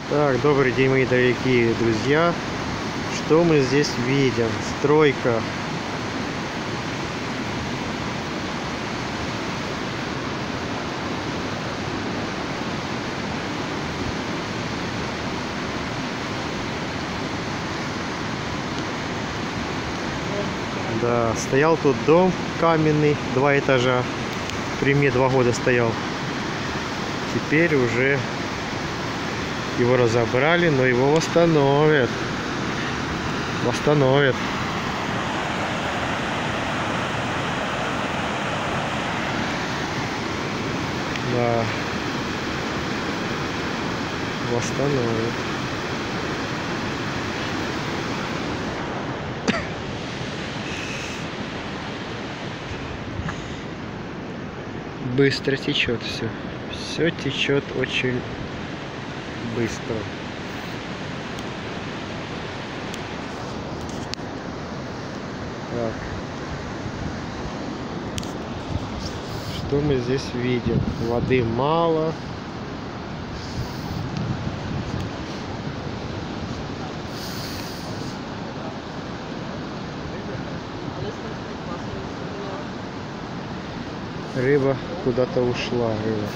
Так, добрый день, мои дорогие друзья. Что мы здесь видим? Стройка. Да, стоял тут дом каменный, 2 этажа. При мне 2 года стоял. Теперь уже его разобрали, но его восстановят. Восстановят. Да. Восстановят. Быстро течет все. Все течет очень быстро. Так. Что мы здесь видим? Воды мало. Рыба куда-то ушла, рыба.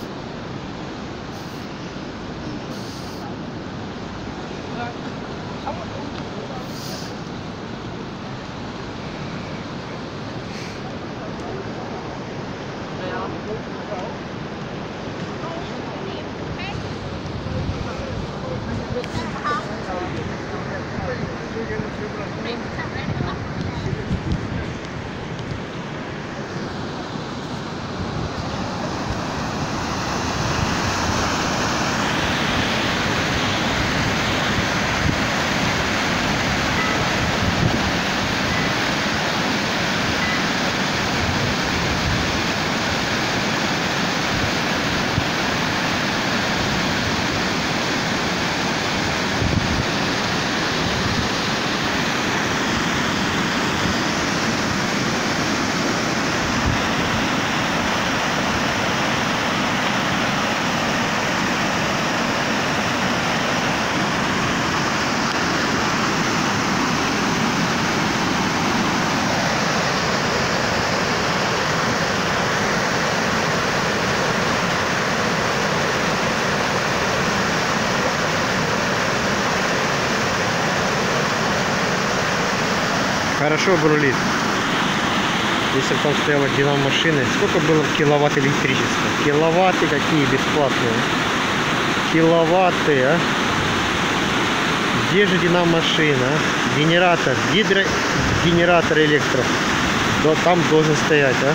Хорошо брулит. Если бы там стояла динамо-машина, сколько было киловатт электричества? Киловатты какие бесплатные. Киловатты, а? Где же динамо-машина? Генератор, генератор электро. Да, там должен стоять, а?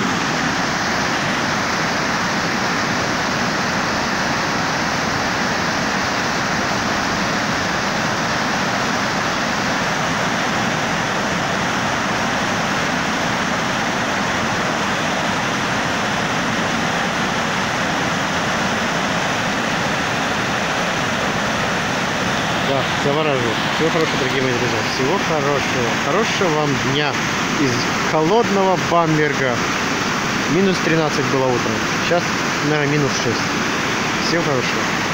Да, завораживает. Всего хорошего, дорогие мои друзья. Всего хорошего. Хорошего вам дня из холодного Бамберга. -13 было утром. Сейчас, наверное, -6. Всего хорошего.